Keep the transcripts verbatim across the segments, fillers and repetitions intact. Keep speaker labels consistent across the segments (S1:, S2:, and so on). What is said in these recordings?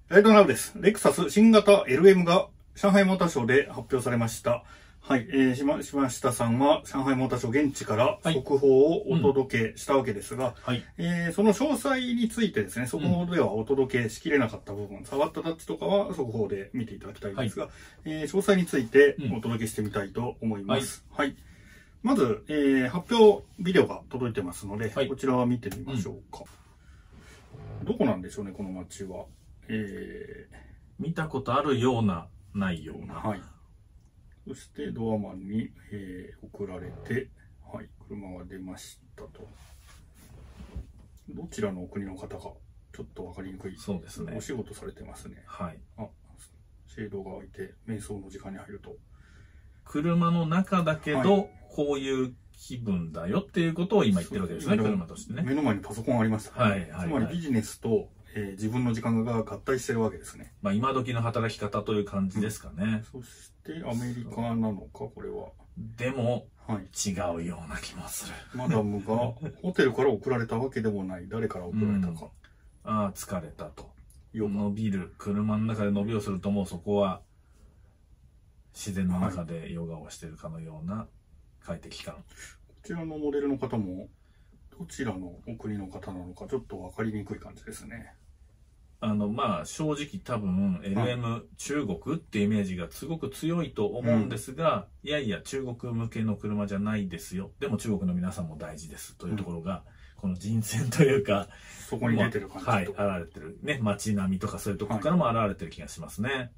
S1: ライトナウです。レクサス新型 エルエム が上海モーターショーで発表されました。はい、えー、島下さんは上海モーターショー現地から速報をお届けしたわけですが、はい、えー、その詳細についてですね、速報ではお届けしきれなかった部分、うん、触ったタッチとかは速報で見ていただきたいんですが、はい、えー、詳細についてお届けしてみたいと思います。うん、はい、はい。まず、えー、発表ビデオが届いてますので、はい、こちらは見てみましょうか。うん、どこなんでしょうね、この街は。えー、
S2: 見たことあるような、ないような。
S1: はい。そしてドアマンに、えー、送られて、はい、車が出ましたと。どちらのお国の方か、ちょっと分かりにくい。
S2: そうですね。
S1: お仕事されてますね。
S2: はい。
S1: あ、シェードが開いて、瞑想の時間に入ると。
S2: 車の中だけど、はい、こういう気分だよっていうことを今言ってるわけですね、車としてね。
S1: 目の前にパソコンありました、ね。はい、はい。つまりビジネスと、えー、自分の時間が合体してるわけですね。
S2: まあ今時の働き方という感じですかね。
S1: うん、そしてアメリカなのか、これは。
S2: でも、はい、違うような気もする。
S1: マダムがホテルから送られたわけでもない。誰から送られたか。
S2: うん、ああ、疲れたと。伸びる。車の中で伸びをするともうそこは自然の中でヨガをしているかのような快適感。はい、こ
S1: ちらのモデルの方もどちらのお国の方なのかちょっと分かりにくい感じですね。
S2: あのまあ正直多分 エルエム、はい、中国っていうイメージがすごく強いと思うんですが、うん、いやいや中国向けの車じゃないですよ、でも中国の皆さんも大事ですというところが、うん、この人選というか
S1: そこに出てる感じと、
S2: はい、現れてるね、街並みとかそういうところからも現れてる気がしますね。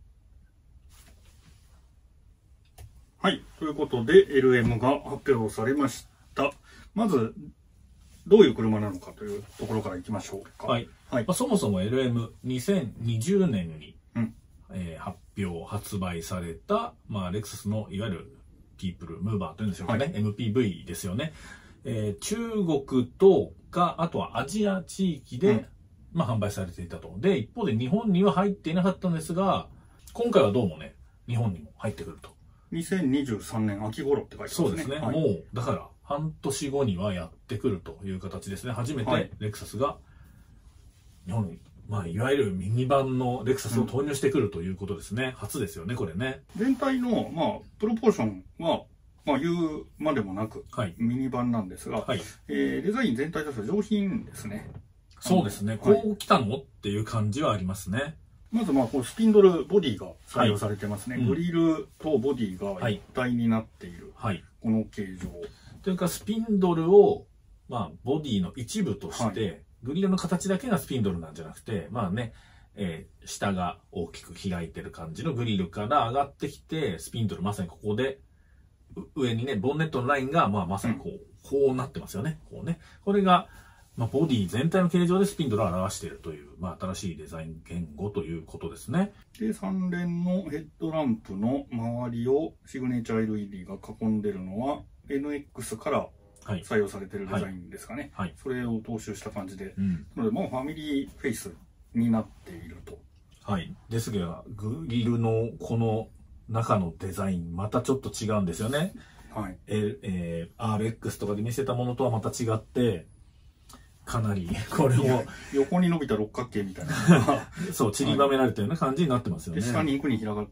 S1: はい、はい、ということで エルエム が発表されました。まずどういう車なのかというところからいきましょうか。
S2: はい。はい、まあ、そもそも エルエムにせんにじゅうねんに、うんえー、発表、発売された、まあ、レクサスのいわゆるピープルムーバーというんでしょうかね、はい、エムピーブイ ですよね。えー、中国とか、あとはアジア地域で、うん、まあ、販売されていたと。で、一方で日本には入っていなかったんですが、今回はどうもね、日本にも入ってくると。
S1: にせんにじゅうさんねん秋頃って書いてますね。
S2: そうですね。はい、もう、だから、半年後にはやってくるという形ですね。初めてレクサスが日本に、まあ、いわゆるミニ版のレクサスを投入してくるということですね。うん、初ですよね、これね。
S1: 全体の、まあ、プロポーションは、まあ、言うまでもなく、はい、ミニ版なんですが、はい、えー、デザイン全体としては上品ですね。
S2: そうですね。こう来たの、はい、っていう感じはありますね。
S1: まず、まあ、こうスピンドルボディが採用されてますね。はい、グリルとボディが一体になっている、はい、この形状。
S2: というか、スピンドルを、まあ、ボディの一部として、はい、グリルの形だけがスピンドルなんじゃなくて、まあね、えー、下が大きく開いてる感じのグリルから上がってきて、スピンドル、まさにここで、上にね、ボンネットのラインが、まあ、まさにこう、うん、こうなってますよね。こうね。これが、まあ、ボディ全体の形状でスピンドルを表しているという、まあ、新しいデザイン言語ということですね。
S1: で、三連のヘッドランプの周りをシグネチャー エルイーディー が囲んでるのは、エヌエックス から採用されているデザインですかね。はいはい、それを踏襲した感じで。うん、なので、もうファミリーフェイスになっていると。
S2: はい。ですが、グリルのこの中のデザイン、またちょっと違うんですよね。はい。ええー、アールエックス とかで見せたものとはまた違って、かなり、これも。
S1: 横に伸びた六角形みたいな。
S2: そう、散りばめられたような感じになってますよね。
S1: で、下に行くに広がって、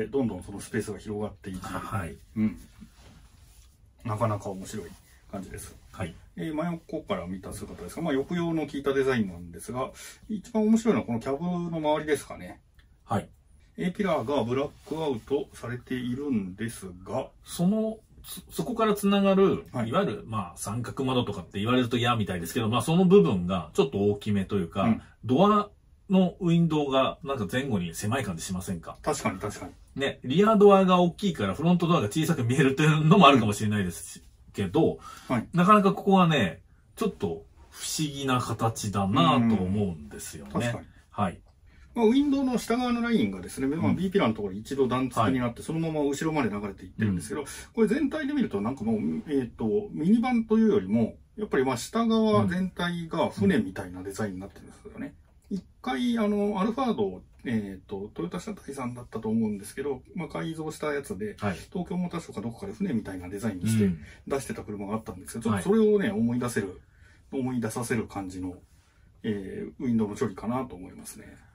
S1: どんどんそのスペースが広がっていき、はい。うん。なかなか面白い感じです。はい。えー、真横から見た姿ですが、まあ、抑揚の効いたデザインなんですが、一番面白いのはこのキャブの周りですかね。はい。A ピラーがブラックアウトされているんですが、
S2: その、そこからつながる、はい、いわゆる、まあ、三角窓とかって言われると嫌みたいですけど、まあ、その部分がちょっと大きめというか、うん、ドアのウィンドウがなんか前後に狭い感じしませんか？
S1: 確かに確かに。
S2: ね、リアドアが大きいからフロントドアが小さく見えるというのもあるかもしれないですけど、はい、なかなかここはね、ちょっと不思議な形だなと思うんですよね。確かに。はい。
S1: まあ、ウィンドウの下側のラインがですね、まあ、B ピラーのところに一度段付きになって、そのまま後ろまで流れていってるんですけど、これ全体で見るとなんかもう、えっと、ミニバンというよりも、やっぱりまあ下側全体が船みたいなデザインになってるんですよね。一回、あの、アルファードを、えっと、トヨタ車体さんだったと思うんですけど、まあ、改造したやつで、はい、東京モーターショーかどこかで船みたいなデザインにして出してた車があったんですけど、ちょっとそれをね、思い出せる、思い出させる感じの、えー、ウィンドウの処理かなと思いますね。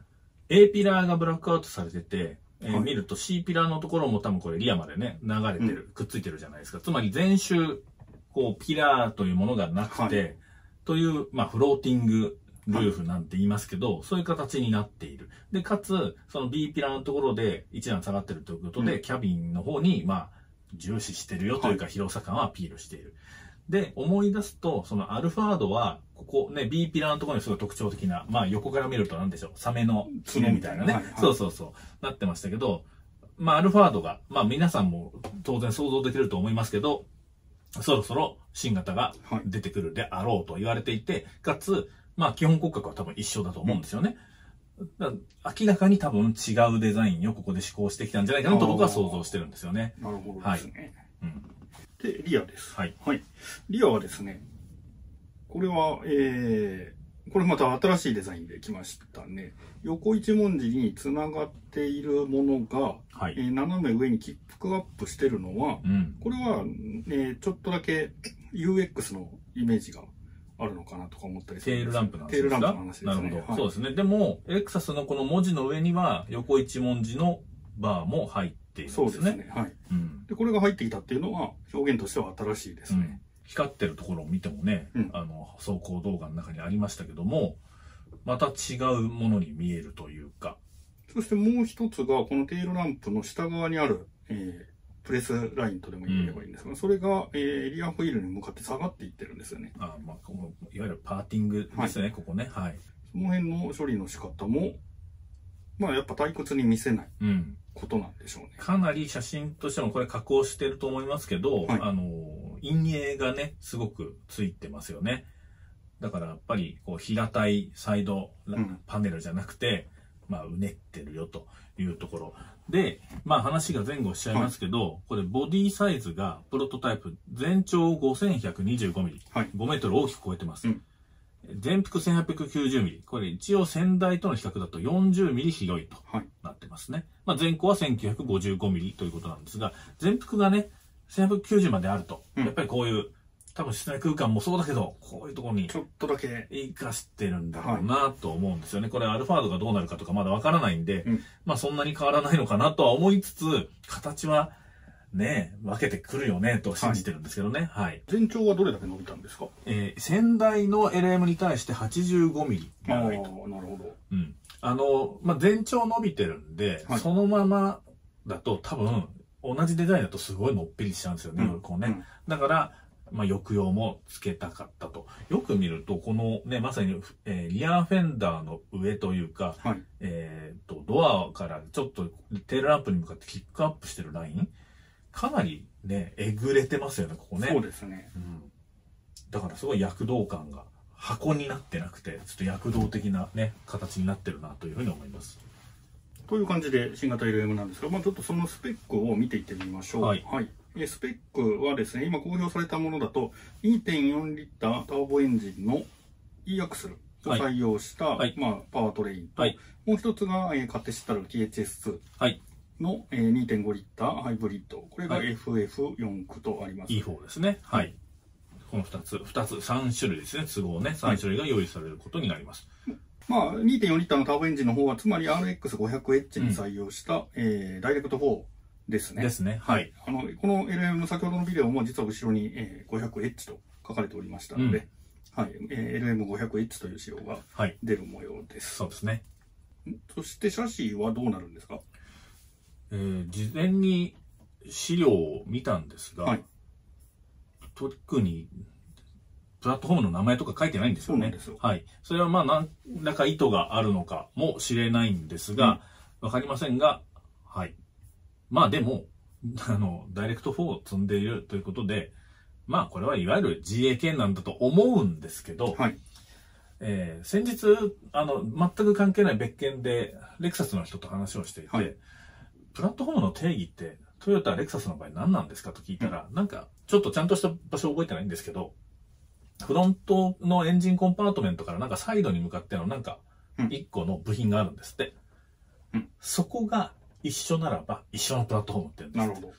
S2: A ピラーがブラックアウトされてて、えー
S1: はい、
S2: 見ると C ピラーのところも多分これリアまでね、流れてる、うん、くっついてるじゃないですか。つまり全周、こう、ピラーというものがなくて、はい、という、まあ、フローティングルーフなんて言いますけど、はい、そういう形になっている。で、かつ、その B ピラーのところで一段下がってるということで、うん、キャビンの方に、まあ、重視してるよというか、はい、広さ感をアピールしている。で、思い出すと、そのアルファードは、ここね、B ピラーのところにすごい特徴的な、まあ横から見ると何でしょう、サメの爪みたいなね、はいはい、そうそうそう、なってましたけど、まあアルファードが、まあ皆さんも当然想像できると思いますけど、そろそろ新型が出てくるであろうと言われていて、かつ、まあ基本骨格は多分一緒だと思うんですよね。だから明らかに多分違うデザインをここで試行してきたんじゃないかなと僕は想像してるんですよね。
S1: なるほどですね。はい、うんで、リアです。
S2: はい。
S1: はい。リアはですね、これは、えー、これまた新しいデザインで来ましたね。横一文字につながっているものが、はい、えー、斜め上にキックアップしてるのは、うん、これは、えー、ちょっとだけ ユーエックス のイメージがあるのかなとか思ったりするんです。
S2: テールランプの話ですか？
S1: テールランプの話ですね。
S2: なるほど。
S1: はい、
S2: そうですね。でも、レクサスのこの文字の上には、横一文字のバーも入っているんですね。
S1: そうですね。はい。うん、で、これが入ってきたっていうのは、表現としては新しいですね。うん、
S2: 光ってるところを見てもね、うん、あの、走行動画の中にありましたけども、また違うものに見えるというか。
S1: そしてもう一つが、このテールランプの下側にある、えー、プレスラインとでも言えばいいんですが、うん、それが、えー、リアホイールに向かって下がっていってるんですよね。
S2: あまあ、このいわゆるパーティングですね、はい、ここね。はい。
S1: その辺の処理の仕方も、まあやっぱ退屈に見せないことなんでしょうね。
S2: うん、かなり写真としてもこれ加工してると思いますけど、はい、あの、陰影がね、すごくついてますよね。だからやっぱりこう平たいサイドパネルじゃなくて、うん、まあうねってるよというところ。で、まあ話が前後しちゃいますけど、はい、これボディサイズがプロトタイプ全長 ごせんひゃくにじゅうごミリ、はい、ごメートル大きく超えてます。うん全幅せんはっぴゃくきゅうじゅうミリ。これ一応先代との比較だとよんじゅうミリ広いとなってますね。はい、まあ前高はせんきゅうひゃくごじゅうごミリということなんですが、全幅がね、せんはっぴゃくきゅうじゅうまであると、うん、やっぱりこういう、多分室内空間もそうだけど、こういうところに
S1: ちょっとだけ
S2: 活かしてるんだろうなと思うんですよね。これアルファードがどうなるかとかまだわからないんで、うん、まあそんなに変わらないのかなとは思いつつ、形はねえ、分けてくるよね、と信じてるんですけどね。はい。はい、
S1: 全長はどれだけ伸びたんですか？
S2: えー、先代の エルエム に対してはちじゅうごミリ長いと。
S1: ああ、なるほど。
S2: うん。あの、まあ、全長伸びてるんで、はい、そのままだと多分、同じデザインだとすごいのっぺりしちゃうんですよね、うん、こうね。うん、だから、まあ、抑揚もつけたかったと。よく見ると、このね、まさに、えー、リアフェンダーの上というか、はい、えっと、ドアからちょっとテールランプに向かってキックアップしてるラインかなりね、えぐれてますよね、ここね。
S1: そうですね。
S2: うん。だからすごい躍動感が箱になってなくて、ちょっと躍動的なね、形になってるなというふうに思います。
S1: という感じで、新型 エルエム なんですが、まあちょっとそのスペックを見ていってみましょう。はい。はい。えスペックはですね、今公表されたものだと、にてんよんリッターターボエンジンの E アクセルを採用した、はい、まあパワートレインと、はい、もう一つが、えー、買って知ったる ティーエイチエスツー。はいの にてんごリッターハイブリッド。これが エフエフよん 区とあります。
S2: いい方ですね。はい。このふたつ、ふたつ、さん種類ですね。都合ね。さん種類が用意されることになります。
S1: はい、まあ、にてんよんリッターのターボエンジンの方は、つまり アールエックスごひゃくエイチ に採用した、うん、えー、ダイレクトフォーですね。
S2: ですね。はい。
S1: あの、この エルエム の先ほどのビデオも実は後ろに、えー、ごひゃくエイチ と書かれておりましたので、うん、はい。えー、エルエムごひゃくエイチ という仕様が出る模様です。
S2: はい、そうですね。
S1: そしてシャシーはどうなるんですか？
S2: えー、事前に資料を見たんですが、はい、特にプラットフォームの名前とか書いてないんですよね。
S1: そうなんですよ。
S2: はい。それはまあ何らか意図があるのかもしれないんですが、わ、うん、かりませんが、はい。まあでも、あの、ダイレクトフォーを積んでいるということで、まあこれはいわゆる ジーエー 系なんだと思うんですけど、はい。えー、先日、あの、全く関係ない別件で、レクサスの人と話をしていて、はい、プラットフォームの定義って、トヨタ、レクサスの場合何なんですかと聞いたら、うん、なんか、ちょっとちゃんとした場所覚えてないんですけど、フロントのエンジンコンパートメントからなんかサイドに向かってのなんか、一個の部品があるんですって。うん、そこが一緒ならば、一緒のプラットフォームって言うんですって。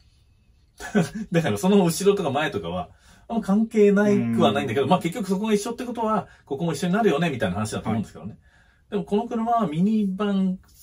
S2: なるほど。だからその後ろとか前とかは、あんま関係ないくはないんだけど、まあ結局そこが一緒ってことは、ここも一緒になるよね、みたいな話だと思うんですけどね。はい、でもこの車はミニバン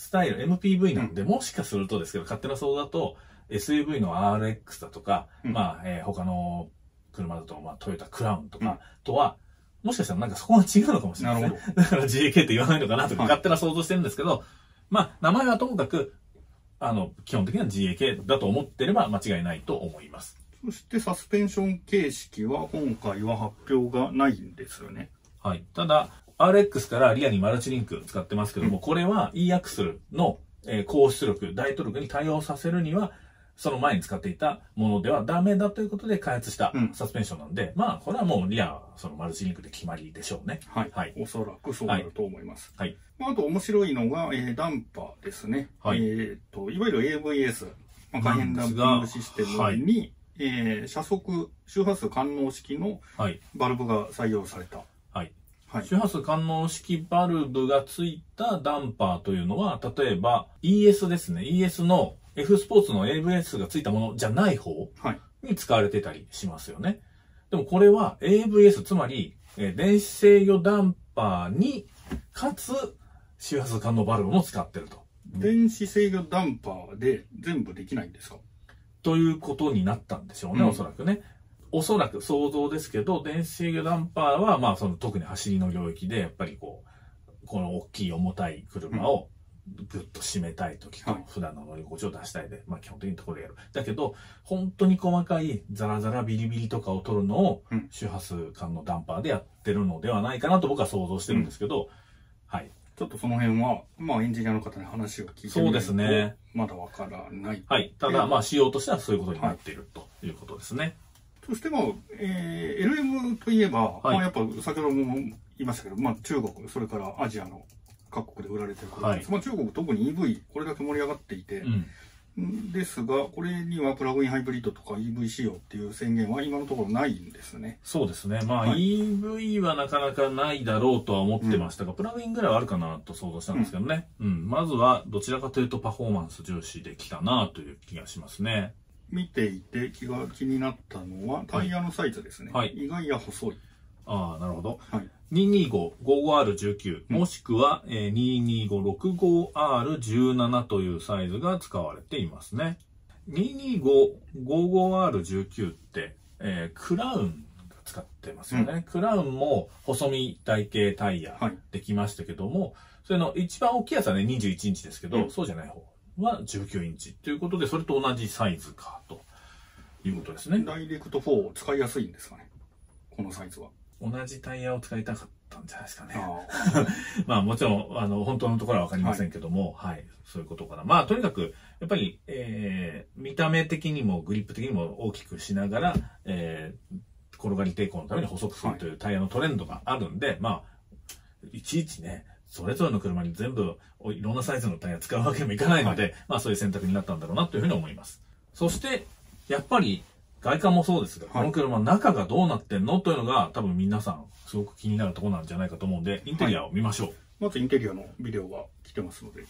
S2: スタイル、エムピーブイ なんで、うん、もしかするとですけど、勝手な想像だと、エスユーブイ の アールエックス だとか、うん、まあ、えー、他の車だと、まあ、トヨタクラウンとかとは、うん、もしかしたらなんかそこが違うのかもしれないですね。だから ジーエーケー って言わないのかなとか、勝手な想像してるんですけど、はい、まあ、名前はともかく、あの、基本的には ジーエーケー だと思ってれば間違いないと思います。
S1: そしてサスペンション形式は今回は発表がないんですよね。
S2: はい。ただ、アールエックス からリアにマルチリンク使ってますけども、うん、これは イーアクスル の、えー、高出力、大トルクに対応させるには、その前に使っていたものではダメだということで開発したサスペンションなんで、うん、まあ、これはもうリア、そのマルチリンクで決まりでしょうね。
S1: はい。はい、おそらくそうなると思います。
S2: はい。
S1: はい、あと面白いのが、えー、ダンパーですね。はい。えっと、いわゆる エーブイエス、まあ、可変ダンピングシステムに、はい、えー、車速、周波数感応式のバルブが採用された。
S2: はい。はい、周波数感応式バルブがついたダンパーというのは、例えば イーエス ですね。イーエス の F スポーツの エーブイエス がついたものじゃない方に使われてたりしますよね。でもこれは エーブイエス、つまり、えー、電子制御ダンパーに、かつ周波数感応バルブも使ってると。
S1: 電子制御ダンパーで全部できないんですか？
S2: ということになったんでしょうね、うん、おそらくね。おそらく想像ですけど、電子制御ダンパーは、まあ、その特に走りの領域で、やっぱりこう、この大きい重たい車をぐっと締めたいときと、普段の乗り心地を出したいで、まあ基本的にところでやる。だけど、本当に細かいザラザラビリビリとかを取るのを、周波数間のダンパーでやってるのではないかなと僕は想像してるんですけど、うん、はい。
S1: ちょっとその辺は、まあエンジニアの方に話を聞いてみると、そうですね。まだわからない。
S2: はい。ただ、まあ仕様としてはそういうことになっているということですね。はい、
S1: そしてまあ、えー、エルエム といえば、はい、まあやっぱ先ほども言いましたけど、まあ中国、それからアジアの各国で売られていることです。はい、まあ中国特に イーブイ、これだけ盛り上がっていて、うん、ですが、これにはプラグインハイブリッドとか イーブイ 仕様っていう宣言は今のところないんですね。
S2: そうですね。まあ、はい、イーブイ はなかなかないだろうとは思ってましたが、うん、プラグインぐらいはあるかなと想像したんですけどね。うん、うん。まずはどちらかというとパフォーマンス重視できたなという気がしますね。
S1: 見ていて気が気になったのはタイヤのサイズですね。はい。意外や細い。
S2: ああ、なるほど。はい。にーにーご ごじゅうごアールじゅうきゅう、もしくは、えー、にーにーご ろくじゅうごアールじゅうなな というサイズが使われていますね。にーにーご ごじゅうごアールじゅうきゅう って、えー、クラウンが使ってますよね。うん、クラウンも細身台形タイヤできましたけども、はい、それの一番大きいやつはねにじゅういちインチですけど、うん、そうじゃない方はじゅうきゅうインチということで、それと同じサイズかということですね。
S1: ダイレクトフォーを使いやすいんですかね、このサイズは。
S2: 同じタイヤを使いたかったんじゃないですかね。あまあもちろん、あの、本当のところはわかりませんけども、はい、はい、そういうことかな。まあとにかく、やっぱり、えー、見た目的にもグリップ的にも大きくしながら、えー、転がり抵抗のために細くするというタイヤのトレンドがあるんで、はい、まあ、いちいちね、それぞれの車に全部いろんなサイズのタイヤ使うわけにもいかないので、はい、まあそういう選択になったんだろうなというふうに思います。そして、やっぱり、外観もそうですが、この車、中がどうなってんのというのが、多分皆さん、すごく気になるところなんじゃないかと思うんで、インテリアを見ましょう。はい、
S1: まずインテリアのビデオが来てますので、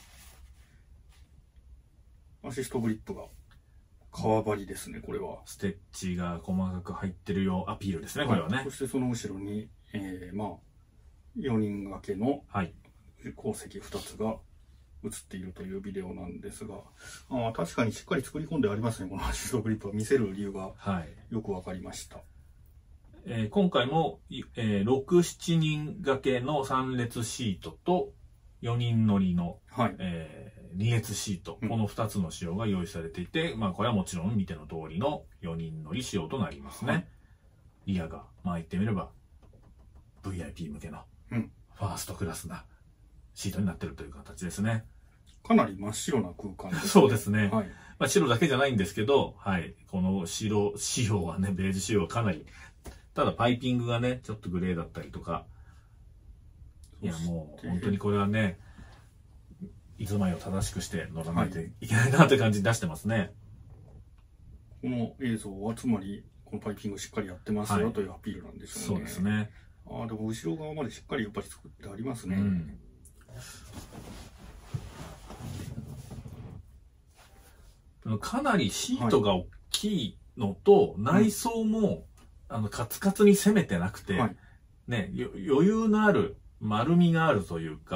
S1: アシストグリップが革張りですね、これは。
S2: ステッチが細かく入ってるようアピールですね、これはね。はい、
S1: そしてその後ろに、えー、まあ、よにん掛けの鉱石ふたつが映っているというビデオなんですが、あ確かにしっかり作り込んでありますね、このアシストグリップを見せる理由がよくわかりました。はい、
S2: えー、今回も、えー、ろく、しちにん掛けのさん列シートとよにん乗りの、はい、えー、に列シート、このふたつの仕様が用意されていて、うん、まあこれはもちろん見ての通りのよにん乗り仕様となりますね。はい、リアが、まあ言ってみれば ブイアイピー 向けのファーストクラスなシートになっているという形ですね。
S1: かなり真っ白な空間ですね。
S2: そうですね。はい、まあ白だけじゃないんですけど、はい。この白仕様はね、ベージュ仕様はかなり、ただパイピングがね、ちょっとグレーだったりとか、いやもう本当にこれはね、居住まいを正しくして乗らないといけないなって感じ出してますね。
S1: この映像はつまり、このパイピングしっかりやってますよ、はい、というアピールなんでしょうね。
S2: そうですね。
S1: ああ、でも後ろ側までしっかりやっぱり作ってありますね。
S2: うん、かなりシートが大きいのと、はい、内装も、うん、あのカツカツに攻めてなくて、はい、ね、余裕のある丸みがあるというか、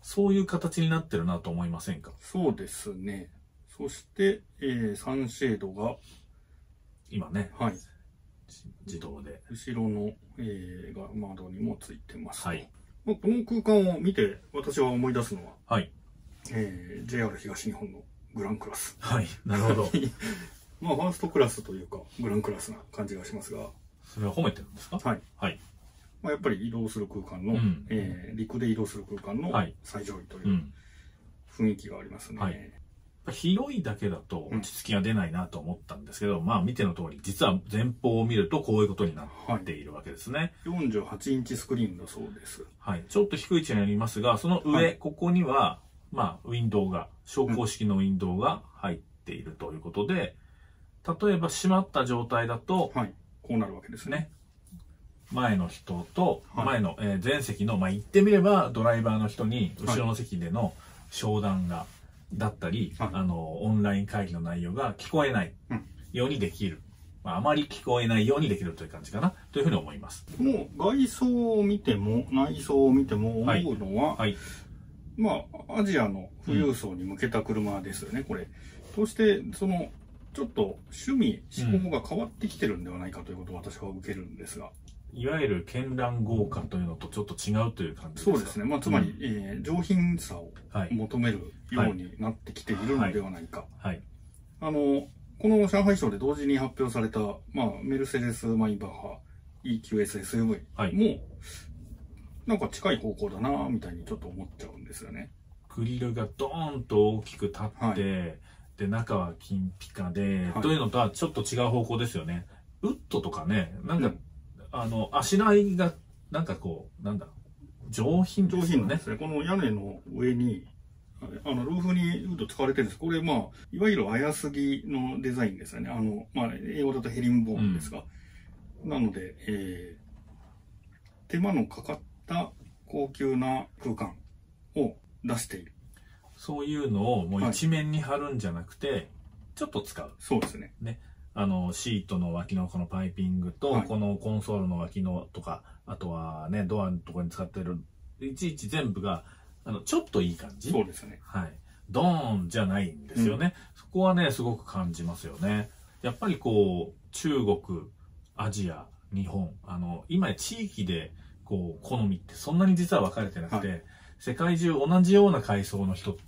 S2: そういう形になってるなと思いませんか？
S1: そうですね。そして、えー、サンシェードが、
S2: 今ね、
S1: はい。
S2: 自動で。
S1: 後ろの、えー、が窓にもついてます。
S2: はい。
S1: まあ、この空間を見て、私は思い出すのは、
S2: はい。
S1: えー、ジェイアール 東日本のグランクラス。
S2: はい。なるほど。
S1: まあ、ファーストクラスというか、グランクラスな感じがしますが。
S2: それは褒めてるんですか？
S1: はい。
S2: はい。
S1: まあ、やっぱり移動する空間の、うん、えー、陸で移動する空間の最上位という雰囲気がありますね。はい、
S2: 広いだけだと落ち着きが出ないなと思ったんですけど、うん、まあ見ての通り、実は前方を見るとこういうことになっているわけですね。
S1: はい、よんじゅうはちインチスクリーンだそうです。
S2: はい。ちょっと低い位置にありますが、その上、はい、ここには、まあ、ウィンドウが、昇降式のウィンドウが入っているということで、うん、例えば閉まった状態だと、
S1: はい、こうなるわけですね。
S2: 前の人と、前の、えー、前席の、まあ、言ってみればドライバーの人に後ろの席での商談が、だったり、はい、あの、オンライン会議の内容が聞こえないようにできる。うん、まあ、あまり聞こえないようにできるという感じかな、というふうに思います。
S1: この外装を見ても、内装を見ても思うのは、はいはい、まあ、アジアの富裕層に向けた車ですよね、うん、これ。そして、その、ちょっと趣味、思考が変わってきてるんではないかということを私は受けるんですが。
S2: いわゆる絢爛豪華というのとちょっと違うという感じですか？
S1: そうですね。まあ、つまり、うん、えー、上品さを求めるようになってきているのではないか。はい。はい、あの、この上海ショーで同時に発表された、まあ、メルセデス・マイバッハ イーキューエスエスユーブイ も、はい、なんか近い方向だなみたいにちょっと思っちゃうんですよね。
S2: グリルがドーンと大きく立って、はい、で、中は金ピカで、はい、というのとはちょっと違う方向ですよね。ウッドとかね、なんか、うん、あの、あしらいが、なんかこう、なんだ、上品ですよね。
S1: 上品ですね。この屋根の上に、あの、ルーフにウッド使われてるんです。これ、まあ、いわゆる綾杉のデザインですよね。あの、まあ、英語だとヘリンボーンですが。うん、なので、えー、手間のかかった高級な空間を出している。
S2: そういうのをもう一面に貼るんじゃなくて、はい、ちょっと使う。
S1: そうですね。
S2: ね。あの、シートの脇のこのパイピングと、はい、このコンソールの脇のとか、あとはね、ドアのところに使ってる、いちいち全部が、あの、ちょっといい感じ。
S1: そうですね。
S2: はい。ドーンじゃないんですよね。うん、そこはね、すごく感じますよね。やっぱりこう、中国、アジア、日本、あの、今地域で、こう、好みってそんなに実は分かれてなくて、はい、世界中同じような階層の人って、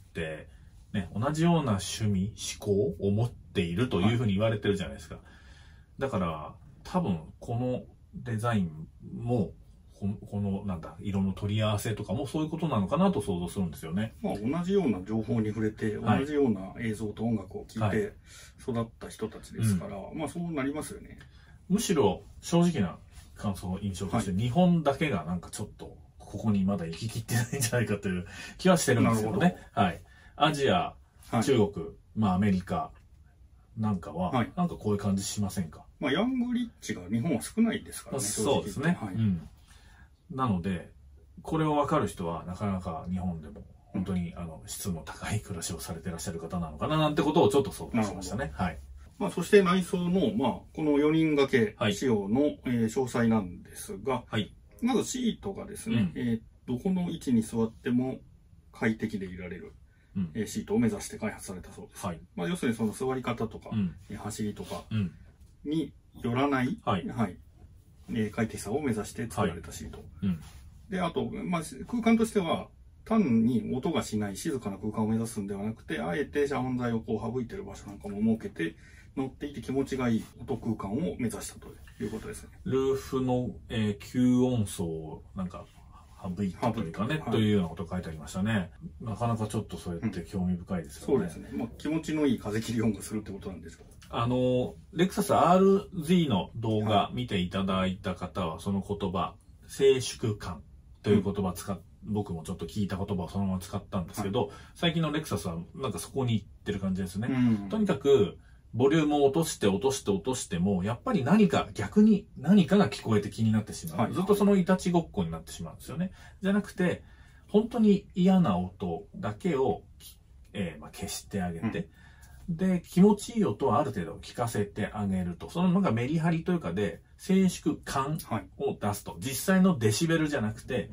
S2: ね、同じような趣味、思考を持っているというふうに言われてるじゃないですか。はい、だから、多分、このデザインも、この、なんだ、色の取り合わせとかもそういうことなのかなと想像するんですよね。
S1: まあ、同じような情報に触れて、同じような映像と音楽を聴いて育った人たちですから、はい、まあそうなりますよね。
S2: むしろ、正直な感想、印象として、はい、日本だけがなんかちょっと、ここにまだ行ききってないんじゃないかという気はしてるんですけどね。はい。アジア、中国、はい、まあアメリカなんかは、はい、なんかこういう感じしませんか？
S1: まあヤングリッチが日本は少ないですからね。
S2: そうですね。はい、うん。なので、これを分かる人はなかなか日本でも本当に、うん、あの質の高い暮らしをされてらっしゃる方なのかななんてことをちょっと想像しましたね。はい。
S1: まあそして内装の、まあこのよにん掛け仕様の、はい、えー、詳細なんですが、はい、まずシートがですね、うん、えー、どこの位置に座っても快適でいられる。うん、シートを目指して開発されたそうです。はい、まあ要するにその座り方とか、うん、走りとかによらない、はいはい、えー、快適さを目指して作られたシート。はい、うん、で、あと、まあ、空間としては単に音がしない静かな空間を目指すんではなくて、あえて遮音材をこう省いてる場所なんかも設けて、乗っていて気持ちがいい音空間を目指したということですね。
S2: ルーフの、えー、吸音層をなんか省いたというかね、はい、というようなことが書いてありましたね。なかなかちょっとそうやって興味深いですよね。
S1: うん、そうですね。まあ、気持ちのいい風切り音がするってことなんですか。
S2: あの、レクサス アールゼット の動画見ていただいた方は、その言葉、静粛感という言葉を使っ、うん、僕もちょっと聞いた言葉をそのまま使ったんですけど、はい、最近のレクサスはなんかそこに行ってる感じですね。うん、とにかく、ボリュームを落として落として落としても、やっぱり何か、逆に何かが聞こえて気になってしまう。はい、ずっとそのいたちごっこになってしまうんですよね。じゃなくて、本当に嫌な音だけを、えーまあ、消してあげて、うん、で、気持ちいい音はある程度聞かせてあげると、そのなんかメリハリというかで、静粛感を出すと、はい、実際のデシベルじゃなくて、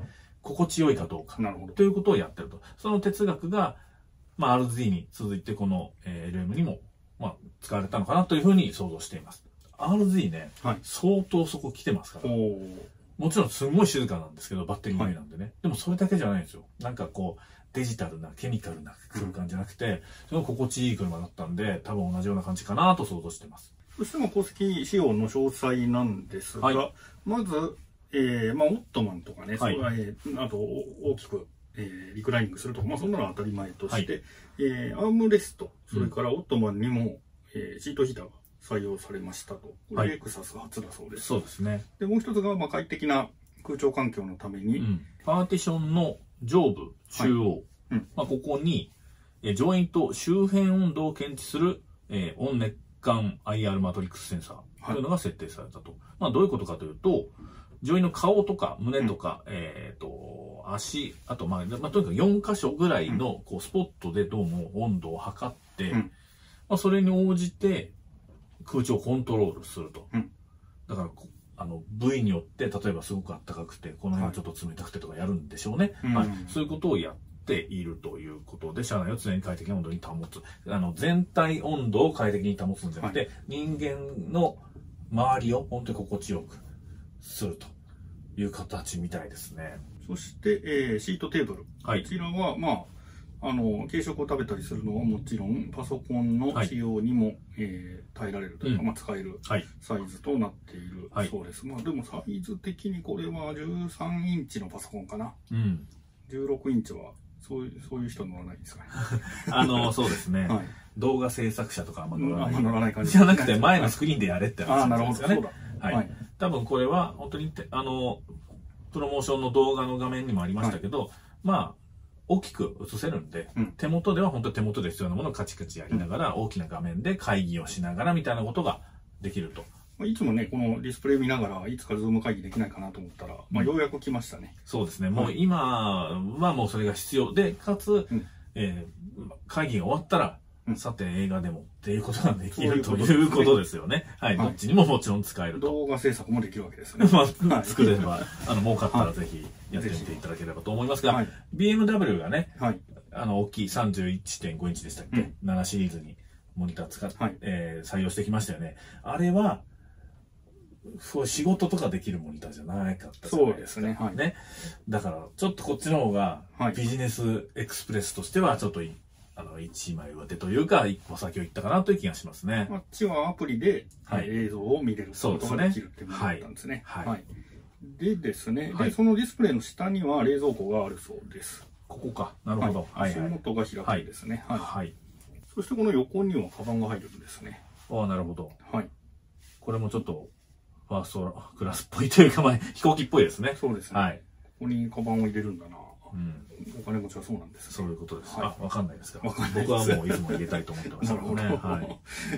S2: 心地よいかどうか。
S1: なるほど。
S2: ということをやってると。その哲学が、まあ、アールゼット に続いてこの、えー、エルエム にも、まあ、使われたのかなというふうに想像しています。アールゼット ね、はい、相当そこ来てますから。もちろんすごい静かなんですけど、バッテリーのみなんでね、はい。でもそれだけじゃないんですよ。なんかこう、デジタルな、ケミカルな空間じゃなくて、その心地いい車だったんで、多分同じような感じかなと想像してます。
S1: そしても後席仕様の詳細なんですが、はい、まず、えー、まあ、オットマンとかね、はい、えー、あと大きく、えー、リクライニングするとか、まあ、そんなのは当たり前として、はい、えー、アームレスト、それからオットマンにも、うん、えー、シートヒーターが採用されましたと。これレクサス初だそうです。
S2: そうですね。
S1: で、もう一つが、まあ、快適な空調環境のために、うん、
S2: パーティションの上部、中央、はい、うん、まあ、ここに、えー、ジョイント周辺温度を検知する、えー、温熱感 アイアール マトリックスセンサーというのが設定されたと。はい、まあ、どういうことかというと、ジョインの顔とか胸とか、うん、えっと、足、あと、まあ、まあ、とにかくよん箇所ぐらいの、こう、スポットでどうも温度を測って、うん、まあ、それに応じて空調をコントロールすると。うん、だから、あの、部位によって、例えばすごく暖かくて、この辺はちょっと冷たくてとかやるんでしょうね。はい。はい、そういうことをやっているということで、車内を常に快適な温度に保つ。あの、全体温度を快適に保つんじゃなくて、はい、人間の周りを本当に心地よくするという形みたいですね。
S1: そして、えー、シートテーブル。はい。こちらは、まあ、あの、軽食を食べたりするのはもちろん、パソコンの使用にも、はい、えー、耐えられるというか、うん、まあ、使えるサイズとなっているそうです。はい、まあ、でもサイズ的にこれはじゅうさんインチのパソコンかな。うん。じゅうろくインチは、そういう、そういう人乗らないですかね。
S2: あの、そうですね。はい、動画制作者とかあんま乗らない。
S1: 乗らない感じ。
S2: じゃなくて、前のスクリーンでやれって
S1: 話なんですかね。ああ、なるほど。そう
S2: だ。はい。はい、多分これは、本当に、あの、プロモーションの動画の画面にもありましたけど、はい、まあ、大きく映せるんで、うん、手元では本当に手元で必要なものをカチカチやりながら、うん、大きな画面で会議をしながらみたいなことができると。
S1: いつもね、このディスプレイ見ながら、いつかズーム会議できないかなと思ったら、まあ、ようやく来ましたね。
S2: そうですね。もう今はもうそれが必要で、かつ、うん、えー、会議が終わったら、うん、さて映画でもっていうことができるということですよね。はい。どっちにももちろん使えると。
S1: 動画制作もできるわけですね。
S2: まあ、作れば、あの、儲かったらぜひやってみていただければと思いますが、はい、ビーエムダブリュー がね、はい、あの、大きい さんじゅういってんごインチでしたっけ、うん、ななシリーズにモニター使って、はい、えー、採用してきましたよね。あれは、仕事とかできるモニターじゃなかったじゃないですか。
S1: そうですね。はい。
S2: ね。だから、ちょっとこっちの方が、ビジネスエクスプレスとしては、ちょっといい。あの、一枚上手というか、一歩先を行ったかなという気がしますね。
S1: あっちはアプリで、はい、映像を見れることができるっていうものだったんですね。はい。はい、でですね、はい、で、そのディスプレイの下には冷蔵庫があるそうです。
S2: ここか。なるほど。
S1: はい。足元が開くんですね。はい。はい。そしてこの横にはカバンが入るんですね。
S2: ああ、なるほど。はい。これもちょっと、ファーストクラスっぽいというか、まあ、飛行機っぽいですね。
S1: そうですね。はい。ここにカバンを入れるんだな。うん、お金持ちはそうなんです、ね、
S2: そういうことです。
S1: はい、
S2: あ、わかんないですか。
S1: わかんないです。
S2: 僕はもういつも入れたいと思ってましたからね。はい、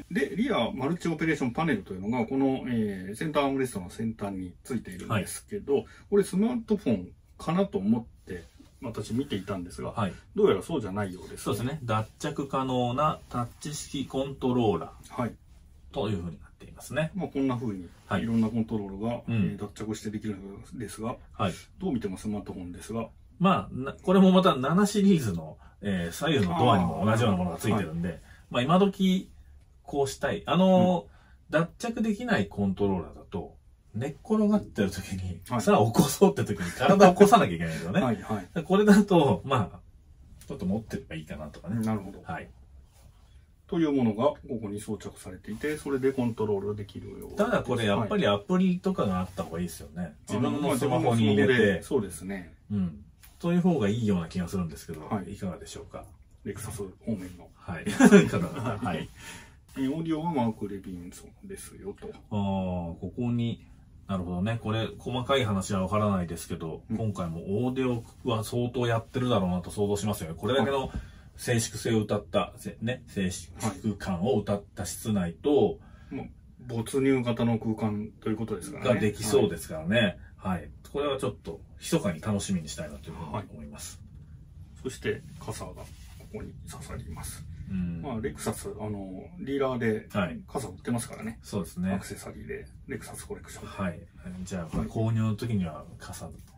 S1: で、リアマルチオペレーションパネルというのが、この、えー、センターアームレストの先端についているんですけど、はい、これスマートフォンかなと思って私見ていたんですが、はい、どうやらそうじゃないようです、ね。
S2: そうですね。脱着可能なタッチ式コントローラー。はい。というふうになっていますね。
S1: まあこんなふうにいろんなコントロールが、はい、えー、脱着してできるんですが、はい、どう見てもスマートフォンですが、
S2: まあ、これもまたななシリーズの、えー、左右のドアにも同じようなものがついてるんで、はい、まあ今時こうしたい。あのー、うん、脱着できないコントローラーだと、寝っ転がってる時に、はい、さあ起こそうって時に体を起こさなきゃいけないんですよね。はいはい、これだと、まあ、ちょっと持ってればいいかなとかね。
S1: なるほど。
S2: はい。
S1: というものがここに装着されていて、それでコントロールできるようです。
S2: ただこれやっぱりアプリとかがあった方がいいですよね。はい、自分のスマホに入れて。
S1: そうですね。
S2: うん。そういう方がいいような気がするんですけど、はい、いかがでしょうか。
S1: レクサス方面の。
S2: はい。はい。
S1: オーディオはマーク・レビンソンですよと。ああ、
S2: ここに、なるほどね。これ、細かい話はわからないですけど、うん、今回もオーディオは相当やってるだろうなと想像しますよね。これだけの静粛性を歌った、ね、静粛感を歌った室内と、
S1: はい、没入型の空間ということですからね。
S2: ができそうですからね。はい。はい、これはちょっと、密かに楽しみにしたいなというふうに思います。
S1: はい、そして、傘がここに刺さります。うん、まあ、レクサス、あの、ディーラーで傘売ってますからね。はい、
S2: そうですね。
S1: アクセサリーで、レクサスコレクション。
S2: はい。じゃあ、購入の時には傘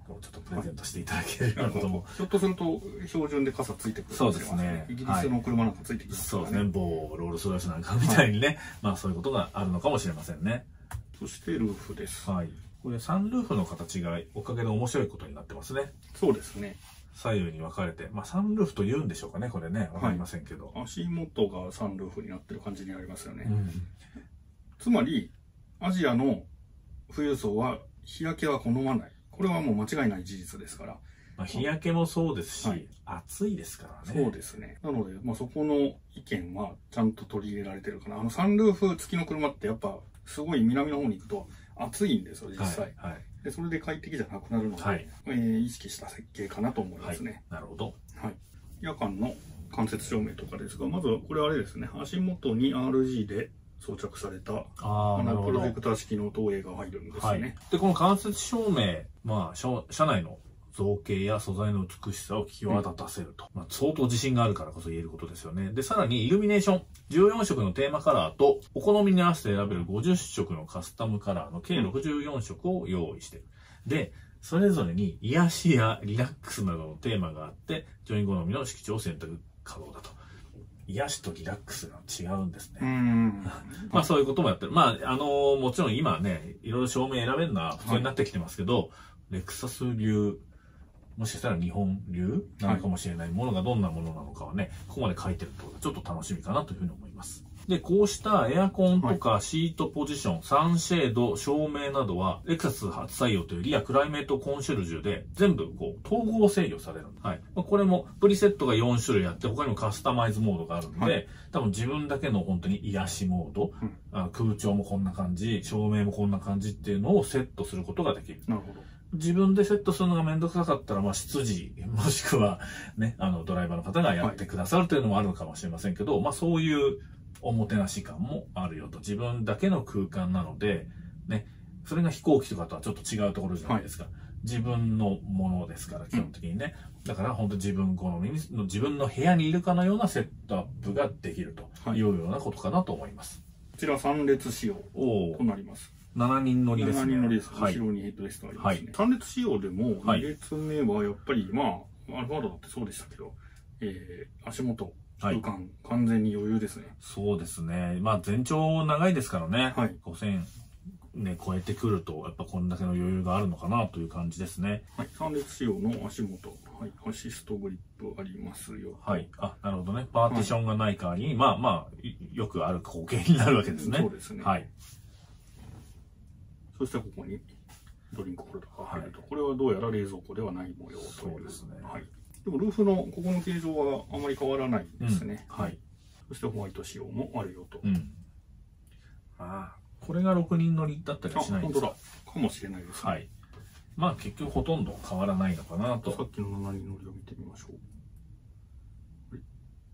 S2: ちょっとプレゼントしていただけるようなことも、
S1: ひょっとすると標準で傘ついてくるかもしれませんね。そうですね。イギリスの車なんかついてきますからね。
S2: そうですね。某ロールスロイスなんかみたいにね、はい、まあそういうことがあるのかもしれませんね。
S1: そしてルーフです。
S2: はい。これサンルーフの形がおかげで面白いことになってますね。
S1: そうですね。
S2: 左右に分かれて、まあサンルーフと言うんでしょうかね、これね。わかりませんけど、
S1: はい。足元がサンルーフになってる感じになりますよね。うん、つまり、アジアの富裕層は日焼けは好まない。これはもう間違いない事実ですから。
S2: まあ日焼けもそうですし、はい、暑いですからね。
S1: そうですね。なので、まあ、そこの意見はちゃんと取り入れられてるかな。あのサンルーフ付きの車ってやっぱすごい南の方に行くと暑いんですよ、実際。はいはい、でそれで快適じゃなくなるので、はい、えー、意識した設計かなと思いますね。
S2: はい、なるほど。
S1: はい。夜間の間接照明とかですが、まずはこれあれですね、足元に アールジー で装着されたあのプロジェクター式の投影が入るんですね。はい、
S2: で、この間接照明、まあ、車内の造形や素材の美しさを際立たせると。うん、まあ、相当自信があるからこそ言えることですよね。で、さらにイルミネーション。じゅうよんしょくのテーマカラーと、お好みに合わせて選べるごじゅっしょくのカスタムカラーの計ろくじゅうよんしょくを用意している。で、それぞれに癒しやリラックスなどのテーマがあって、乗員好みの色調を選択可能だと。癒しとリラックスが違うんですね。うんまあそういうこともやってる。まあ、あのー、もちろん今ね、いろいろ照明選べるのは普通になってきてますけど、はい、レクサス流、もしかしたら日本流なのかもしれないものがどんなものなのかはね、ここまで書いてるってことでちょっと楽しみかなというふうに思います。で、こうしたエアコンとかシートポジション、はい、サンシェード、照明などは、レクサス初採用というリアクライメートコンシェルジュで全部こう統合制御される。はい。これもプリセットがよんしゅるいあって、他にもカスタマイズモードがあるんで、はい、多分自分だけの本当に癒しモード、うん、あ空調もこんな感じ、照明もこんな感じっていうのをセットすることができる。
S1: なるほど。
S2: 自分でセットするのがめんどくさかったら、まあ、執事、もしくはね、あの、ドライバーの方がやってくださるというのもあるのかもしれませんけど、はい、まあ、そういうおもてなし感もあるよと。自分だけの空間なので、ね、それが飛行機とかとはちょっと違うところじゃないですか。はい、自分のものですから、基本的にね。うん、だから、本当自分好みに、自分の部屋にいるかのようなセットアップができるというようなことかなと思います。
S1: はい、こちらさん列仕様となります。
S2: ななにん乗りですね。
S1: ななにん乗りです。後ろにヘッドレストありますね。はい、さん列仕様でも、に列目はやっぱり、まあ、アルファードだってそうでしたけど、えー、足元、空間、はい、完全に余裕ですね。
S2: そうですね。まあ、全長長いですからね。はい、ごせんね、超えてくると、やっぱこんだけの余裕があるのかなという感じですね。
S1: はい。さん列仕様の足元、はい。アシストグリップありますよ。
S2: はい。あ、なるほどね。パーティションがない代わりに、はい、まあまあ、よくある光景になるわけですね。
S1: そうですね。はい。そしてここにドリンクホルダーが入ると、はい、これはどうやら冷蔵庫ではない模様という。
S2: そうですね。
S1: はい。でもルーフのここの形状はあまり変わらないですね。
S2: うん、はい。
S1: そしてホワイト仕様もあるよと。
S2: うん。ああ、これがろくにん乗りだったりはしないんですか？
S1: あ、本当だ。かもしれないですね。
S2: はい。まあ結局ほとんど変わらないのかなと。
S1: さっきのななにん乗りを見てみましょう。はい、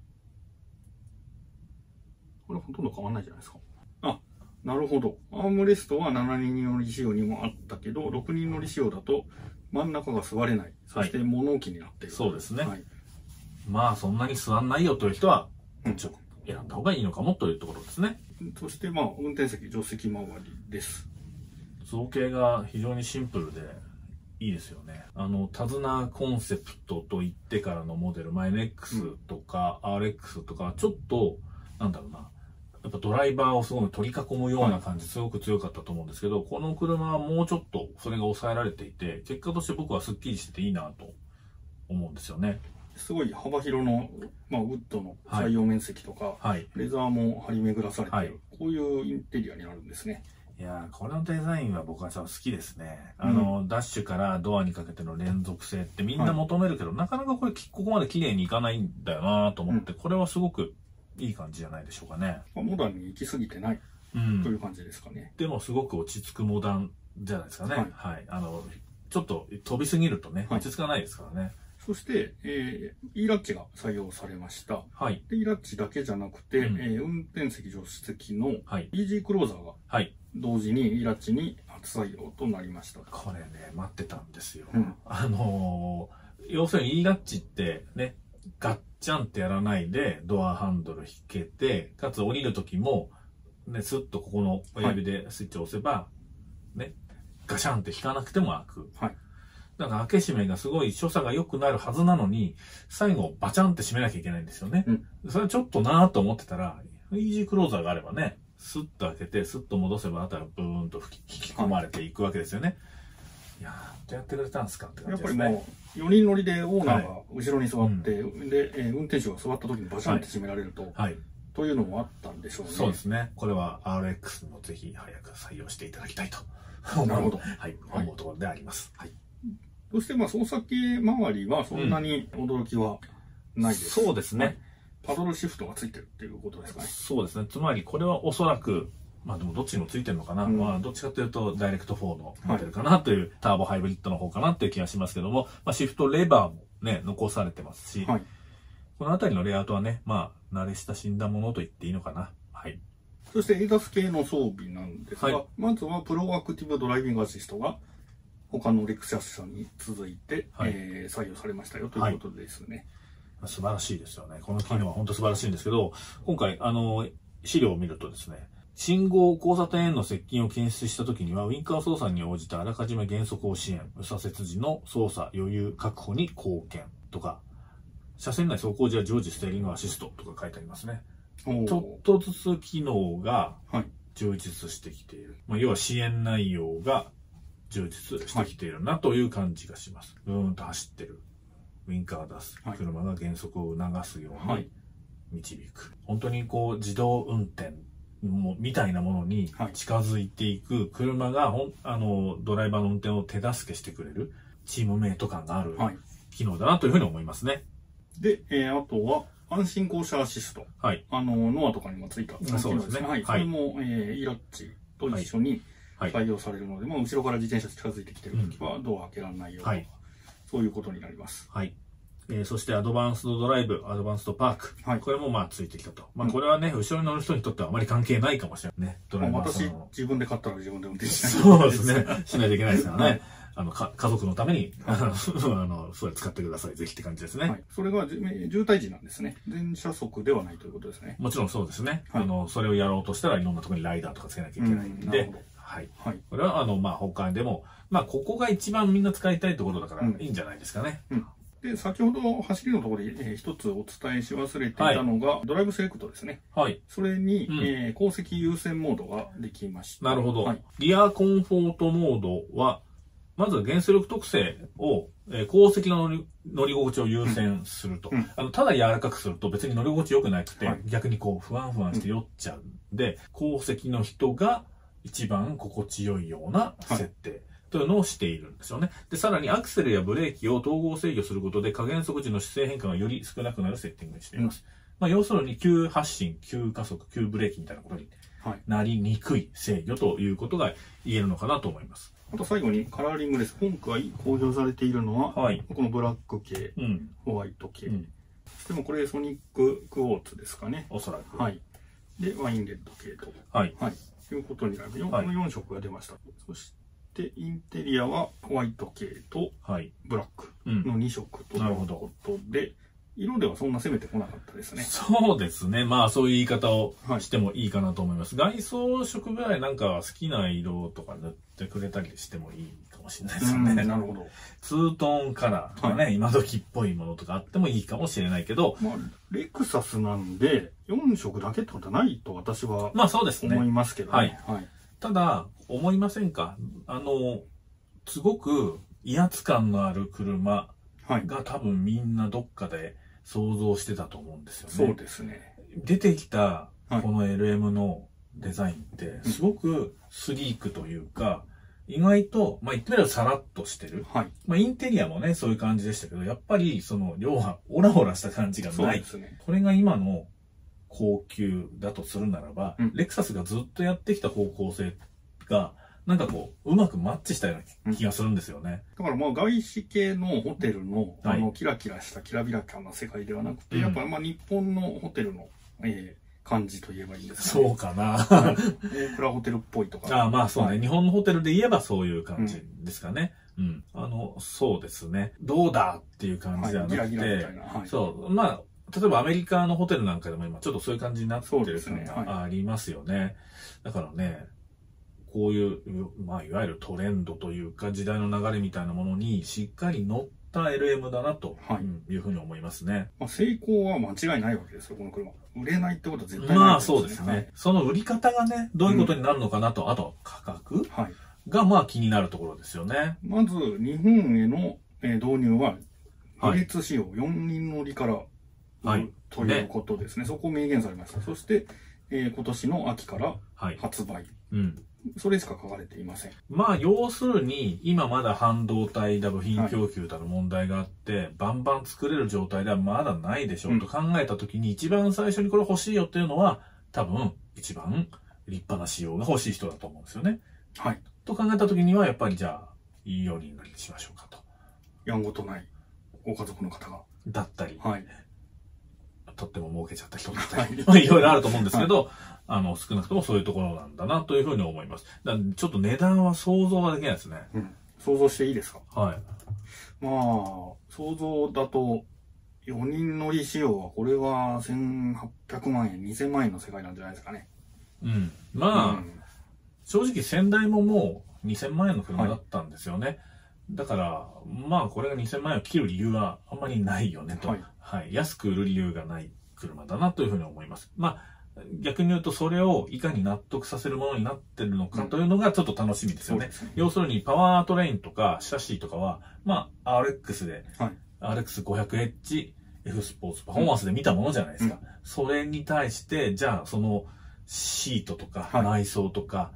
S1: これほとんど変わらないじゃないですか。あ、なるほど。アームレストはななにん乗り仕様にもあったけど、ろくにん乗り仕様だと真ん中が座れない。そして物置になっている。
S2: そうですね。はい、まあそんなに座んないよという人は、うん、選んだ方がいいのかもというところですね。
S1: そしてまあ運転席、助手席周りです。
S2: 造形が非常にシンプルでいいですよね。あの、手綱コンセプトと言ってからのモデル、まあ、エヌエックス とか アールエックス とか、ちょっと、なんだろうな、やっぱドライバーをすごい取り囲むような感じ、すごく強かったと思うんですけど、この車はもうちょっとそれが抑えられていて、結果として僕はスッキリしてていいなと思うんですよね。
S1: すごい幅広の、まあ、ウッドの採用面積とか、はい、レザーも張り巡らされている、はい、こういうインテリアになるんですね。
S2: いやー、このデザインは僕は好きですね。あの、うん、ダッシュからドアにかけての連続性ってみんな求めるけど、はい、なかなかこれ、ここまで綺麗にいかないんだよなと思って、うん、これはすごくいい感じじゃないでしょうかね。
S1: モダンに行き過ぎてない、うん、という感じですかね。
S2: でもすごく落ち着くモダンじゃないですかね。はい。はい、あの、ちょっと飛びすぎるとね、落ち着かないですからね。はい、
S1: そして、えー、E ラッチが採用されました。
S2: はい。
S1: で、E ラッチだけじゃなくて、うん、えー、運転席、助手席の イージー クローザーが、はい。同時に E ラッチに初採用となりました。
S2: これね、待ってたんですよ。うん、あのー、要するに E ラッチってね、ガッチャンってやらないでドアハンドル引けて、かつ降りるときも、ね、スッとここの親指でスイッチを押せば、はい、ね、ガシャンって引かなくても開く。はい。 なんか開け閉めがすごい所作が良くなるはずなのに、最後バチャンって閉めなきゃいけないんですよね。うん、それちょっとなぁと思ってたら、イージークローザーがあればね、スッと開けて、スッと戻せば、あとはブーンと引き込まれていくわけですよね。いやー、どうやってくれたんですかって感じですね。
S1: やっぱりもう、よにん乗りでオーナーが後ろに座って、はい、うん、で、えー、運転手が座った時にバシャンって閉められると、はいはい、というのもあったんでしょうね。
S2: そうですね。これは アールエックス もぜひ早く採用していただきたいと。
S1: なるほど。
S2: はい、思うところであります。はい。
S1: そして、まあ、操作系周りはそんなに驚きはないです。
S2: うん、そうですね。
S1: パドルシフトがついてるっていうことですかね。
S2: そうですね。つまり、これはおそらく、まあでもどっちにもついてるのかな。うん、まあどっちかというと、ダイレクトフォーのモデルかなという、はい、ターボハイブリッドの方かなという気がしますけども、まあシフトレバーもね、残されてますし、はい、このあたりのレイアウトはね、まあ慣れ親しんだものと言っていいのかな。はい。
S1: そして エーダス 系の装備なんですが、はい、まずはプロアクティブドライビングアシストが他のレクサス車に続いて、はい、えー、採用されましたよということですね。
S2: はい、素晴らしいですよね。この機能は本当素晴らしいんですけど、はい、今回、あの、資料を見るとですね、信号交差点への接近を検出したときには、ウインカー操作に応じたあらかじめ減速を支援、右左折時の操作余裕確保に貢献とか、車線内走行時は常時ステーリングアシストとか書いてありますね。ちょっとずつ機能が充実してきている。はい、まあ、要は支援内容が充実してきているなという感じがします。ブーンと走ってる。ウインカー出す。車が減速を促すように導く。はい、本当にこう自動運転もみたいなものに近づいていく車がほんあのドライバーの運転を手助けしてくれるチームメイト感がある機能だなというふうに思いますね。
S1: で、えー、あとは安心降車アシスト。はい。あの、ノアとかにもついた機能ですね。はい。それも、えー、イラッチと一緒に採用されるので、まあ、後ろから自転車近づいてきてるときはドア開けられないような、はい、そういうことになります。はい。
S2: えー、そしてアドバンスドドライブ、アドバンスドパーク。はい。これもまあついてきたと。まあこれはね、うん、後ろに乗る人にとってはあまり関係ないかもしれないね。ドライバー
S1: 私、自分で買ったら自分で運転しないと。
S2: そうですね。しないといけないですからね。あの、か、家族のために、あの、それ使ってください。ぜひって感じですね。はい。
S1: それが渋滞時なんですね。全車速ではないということですね。
S2: もちろんそうですね。はい、あの、それをやろうとしたらいろんなところにライダーとかつけなきゃいけないんで。はい。はい。これは、あの、まあ他でも、まあここが一番みんな使いたいところだからいいんじゃないですかね。うん。うん
S1: で、先ほど走りのところで、えー、一つお伝えし忘れていたのが、はい、ドライブセレクトですね。はい。それに、うん、えー、後席優先モードができました。
S2: なるほど。はい、リアコンフォートモードは、まず原出力特性を、えー、後席の乗り乗り心地を優先すると、うん。あの、ただ柔らかくすると別に乗り心地良くなくて、はい、逆にこう、不安不安して酔っちゃうんで、後席の人が一番心地よいような設定。はいというのをしているんですよね。で、さらにアクセルやブレーキを統合制御することで加減速時の姿勢変化がより少なくなるセッティングにしています。うん、まあ、要するに急発進、急加速、急ブレーキみたいなことになりにくい制御ということが言えるのかなと思います。
S1: あと最後にカラーリングです。今回公表されているのは、はい、このブラック系、うん、ホワイト系。うん、でもこれソニッククォーツですかね。
S2: おそらく。
S1: はい。で、ワインレッド系と。はい。はい。ということになる。このよん色が出ました。そしてで、インテリアはホワイト系とブラックのに色ということで、色ではそんな攻めてこなかったですね。
S2: そうですね。まあそういう言い方をしてもいいかなと思います。はい、外装色ぐらいなんか好きな色とか塗ってくれたりしてもいいかもしれないですよね。
S1: なるほど。
S2: ツートーンカラーとかね、はい、今時っぽいものとかあってもいいかもしれないけど。
S1: まあ、レクサスなんでよん色だけってことはないと私は
S2: まあそうですね。
S1: 思いますけどね。はい。はい、
S2: ただ、思いませんか？あの、すごく威圧感のある車が多分みんなどっかで想像してたと思うんですよね。
S1: そうですね。
S2: 出てきたこの エルエム のデザインってすごくスリークというか、意外と、まあ言ってみればさらっとしてる。はい。まあインテリアもね、そういう感じでしたけど、やっぱりその量はオラオラした感じがない。そうですね。これが今の高級だとするならば、うん、レクサスがずっとやってきた方向性が、なんかこう、うまくマッチしたような気がするんですよね。
S1: だからまあ外資系のホテルの、あの、キラキラしたきらびらかな世界ではなくて、うん、やっぱまあ日本のホテルの、えー、感じと言えばいいんですかね。
S2: そうかな。
S1: 大倉ホテルっぽいとか。
S2: ああ、まあそうね、はい。日本のホテルで言えばそういう感じですかね。うん。うん、あの、そうですね。どうだっていう感じではなくて、はい、ギラギラみたいな。はい、そう。まあ、例えばアメリカのホテルなんかでも今ちょっとそういう感じになってる感がありますよね。だからね、 こういう、まあ、いわゆるトレンドというか、時代の流れみたいなものにしっかり乗った エルエム だなというふうに思いますね。
S1: まあ、成功は間違いないわけですよ、この車。売れないってことは絶対ない、ね。
S2: まあそうですね、はい。その売り方がね、どういうことになるのかなと、うん、あと価格がまあ気になるところですよね。
S1: まず、日本への導入は、並列仕様、よんにん乗りから、はい、ということですね。ね、そこを明言されました。そして、えー、今年の秋から発売。はい、うん、それしか書かれていません。
S2: まあ、要するに、今まだ半導体だ部品供給だの問題があって、はい、バンバン作れる状態ではまだないでしょうと考えたときに、うん、一番最初にこれ欲しいよっていうのは、多分、一番立派な仕様が欲しい人だと思うんですよね。はい。と考えたときには、やっぱりじゃあ、いいようになりしましょうかと。
S1: やんごとないご家族の方が。
S2: だったり。はい。とっても儲けちゃった人だったり、
S1: はい、
S2: いろいろあると思うんですけど、はい、あの、少なくともそういうところなんだなというふうに思います。だからちょっと値段は想像ができないですね。
S1: うん。想像していいですか？
S2: はい。
S1: まあ、想像だと、よにん乗り仕様は、これはせんはっぴゃくまんえん、にせんまんえんの世界なんじゃないですかね。
S2: うん。まあ、うん、正直先代ももうにせんまんえんの車だったんですよね。はい、だから、まあ、これがにせんまんえんを切る理由はあんまりないよねと。はい。はい。安く売る理由がない車だなというふうに思います。まあ、逆に言うと、それをいかに納得させるものになってるのかというのがちょっと楽しみですよね。うん、要するに、パワートレインとか、シャシーとかは、まあ、アールエックス で、はい、アールエックスごひゃくエイチ、F スポーツ、パフォーマンスで見たものじゃないですか。うん、それに対して、じゃあ、その、シートとか、内装とか、はい、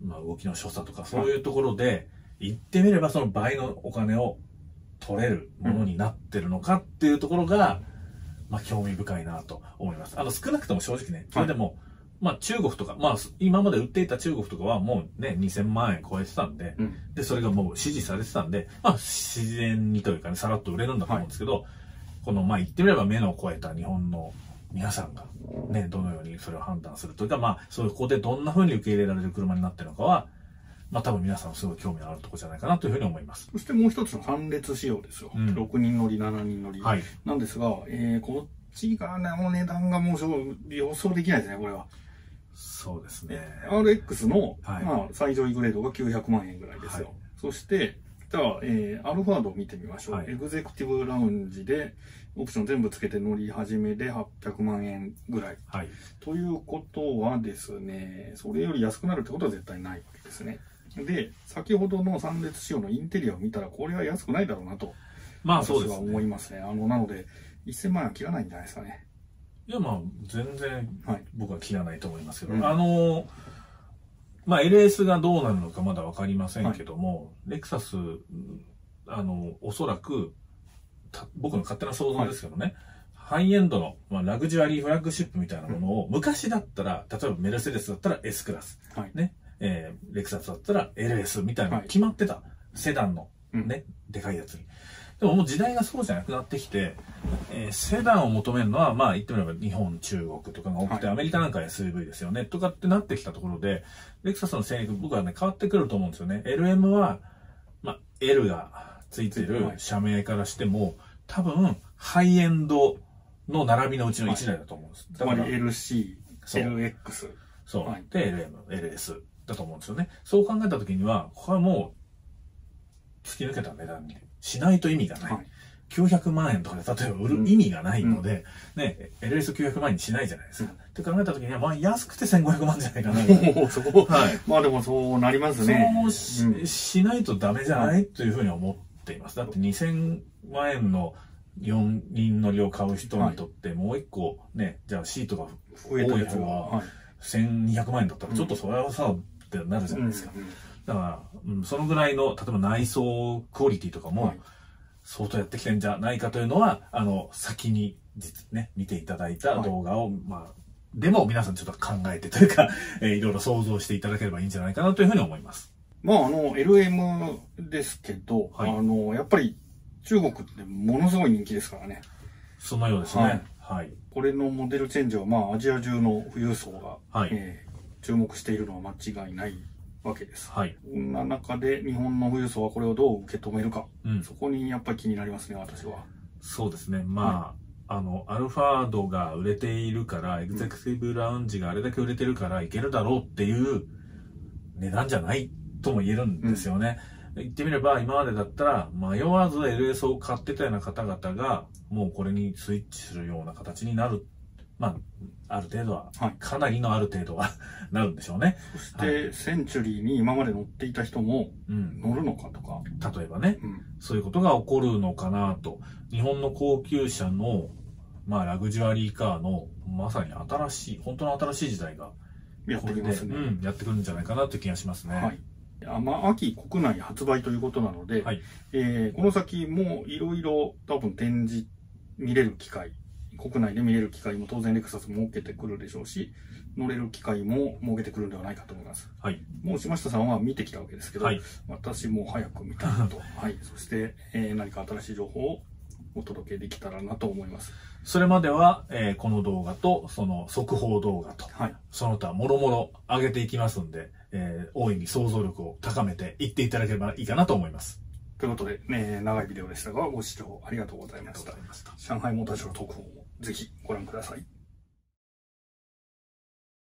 S2: まあ、動きの所作とか、そういうところで、言ってみればその倍のお金を取れるものになってるのかっていうところが、まあ興味深いなと思います。あの少なくとも正直ね、それでも、はい、まあ中国とか、まあ今まで売っていた中国とかはもうね、にせんまんえん超えてたんで、うん、で、それがもう支持されてたんで、まあ自然にというかね、さらっと売れるんだと思うんですけど、はい、このまあ言ってみれば目の超えた日本の皆さんがね、どのようにそれを判断するというか、まあそこでどんな風に受け入れられる車になってるのかは、まあ多分皆さんすごい興味のあるところじゃないかなというふうに思います。
S1: そしてもう一つのさん列仕様ですよ。うん、ろくにん乗り、しちにん乗り。はい、なんですが、えー、こっちがね、もう値段がもう予想できないですね、これは。
S2: そうですね。
S1: アールエックス の、はい、まあ、最上位グレードがきゅうひゃくまんえんぐらいですよ。はい、そして、じゃあ、えー、アルファードを見てみましょう。はい、エグゼクティブラウンジで、オプション全部つけて乗り始めではっぴゃくまんえんぐらい。はい、ということはですね、それより安くなるってことは絶対ないわけですね。で、先ほどのさん列仕様のインテリアを見たら、これは安くないだろうなと、
S2: まあそうですね、
S1: 私は思いますね。あの、なので、せんまんえんは切らないんじゃないですかね。
S2: いや、まあ、全然、僕は切らないと思いますけど、はい、あの、まあ、エルエス がどうなるのかまだわかりませんけども、はい、レクサス、あの、おそらく、僕の勝手な想像ですけどね、はい、ハイエンドの、まあ、ラグジュアリーフラッグシップみたいなものを、うん、昔だったら、例えばメルセデスだったら S クラス、はい、ね、えー、レクサスだったら エルエス みたいなの決まってた、はい、セダンのね、うん、でかいやつに。でももう時代がそうじゃなくなってきて、えー、セダンを求めるのは、まあ言ってみれば日本、中国とかが多くて、はい、アメリカなんか エスユーブイ ですよね、とかってなってきたところで、レクサスの戦略、僕はね、変わってくると思うんですよね。エルエム は、まあ L がついてる社名からしても、多分、ハイエンドの並びのうちのいちだいだと思うんです。
S1: つまり エルシー、エルエックス。
S2: そう。はい、で、エルエム、エルエス だと思うんですよね。そう考えたときには、これはもう、突き抜けた値段にしないと意味がない。はい、きゅうひゃくまんえんとかで例えば売る意味がないので、うん、ね、エルエスきゅうひゃくまんえんにしないじゃないですか。うん、って考えたときには、まあ安くてせんごひゃくまんじゃないかな。
S1: そこ、はい。まあでもそうなりますね。
S2: そうし、うん、しないとダメじゃないというふうに思っています。だってにせんまんえんのよにん乗りを買う人にとってもう一個ね、じゃあシートが多いやつがせんにひゃくまんえんだったらちょっとそれはさ、ってなるじゃないですか。だから、うん、そのぐらいの、例えば内装クオリティとかも相当やってきてんじゃないかというのは、あの、先に実ね、見ていただいた動画を、はい、まあ、でも皆さんちょっと考えてというか、えー、いろいろ想像していただければいいんじゃないかなというふうに思います。
S1: まあ、あの、エルエム ですけど、はい、あの、やっぱり、中国ってものすごい人気ですからね。
S2: そのようですね。はい。はい、
S1: これのモデルチェンジは、まあ、アジア中の富裕層が、はい、えー、注目しているのは間違いないわけです。はい。そんな中で、日本の富裕層はこれをどう受け止めるか。うん、そこにやっぱり気になりますね、私は。
S2: そうですね。まあ、はい、あの、アルファードが売れているから、エグゼクティブラウンジがあれだけ売れてるからいけるだろうっていう値段じゃないとも言えるんですよね。うん、言ってみれば、今までだったら、迷わず エルエス を買ってたような方々が、もうこれにスイッチするような形になる。まあ、ある程度は、はい、かなりのある程度はなるんでしょうね。
S1: そして、はい、センチュリーに今まで乗っていた人も乗るのかとか。
S2: うん、例えばね、うん、そういうことが起こるのかなと。日本の高級車の、まあ、ラグジュアリーカーの、まさに新しい、本当の新しい時代が、
S1: やってきますね。
S2: うん、やってくるんじゃないかなという気がしますね。はい。
S1: まあ、秋国内発売ということなので、はい、えー、この先もいろいろ多分展示見れる機会、国内で見れる機会も当然レクサス設けてくるでしょうし、乗れる機会も設けてくるんではないかと思います。はい。もう島下さんは見てきたわけですけど、はい、私も早く見たいなと。はい。そして、えー、何か新しい情報をお届けできたらなと思います。
S2: それまでは、えー、この動画と、その速報動画と、はい、その他もろもろ上げていきますんで、えー、大いに想像力を高めていっていただければいいかなと思います。
S1: ということで、ね、長いビデオでしたが、ご視聴ありがとうございました。上海モーターショーの特報もぜひご覧ください。